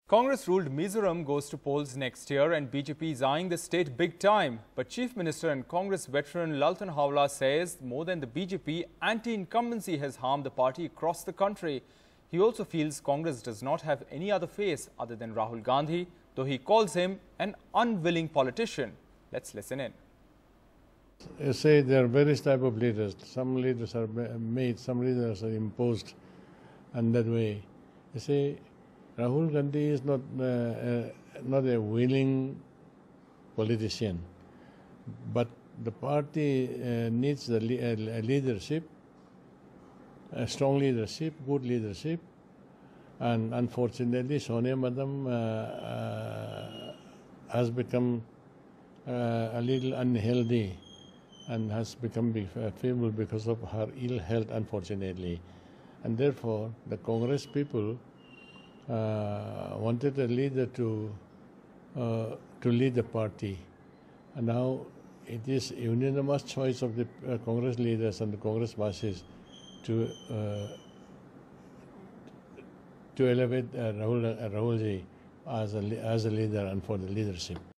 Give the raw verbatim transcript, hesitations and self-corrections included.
Congress-ruled Mizoram goes to polls next year and B J P is eyeing the state big time. But Chief Minister and Congress veteran Thanhawla says more than the B J P, anti-incumbency has harmed the party across the country. He also feels Congress does not have any other face other than Rahul Gandhi, though he calls him an unwilling politician. Let's listen in. You say there are various types of leaders. Some leaders are made, some leaders are imposed, and that way. You say Rahul Gandhi is not uh, uh, not a willing politician, but the party uh, needs the le uh, leadership, a strong leadership, good leadership, and unfortunately, Sonia Madam uh, uh, has become uh, a little unhealthy and has become feeble because of her ill health, unfortunately, and therefore the Congress people Uh, wanted a leader to uh, to lead the party, and now it is unanimous choice of the uh, Congress leaders and the Congress masses to uh, to elevate uh, Rahul uh, Rahulji as a as a leader and for the leadership.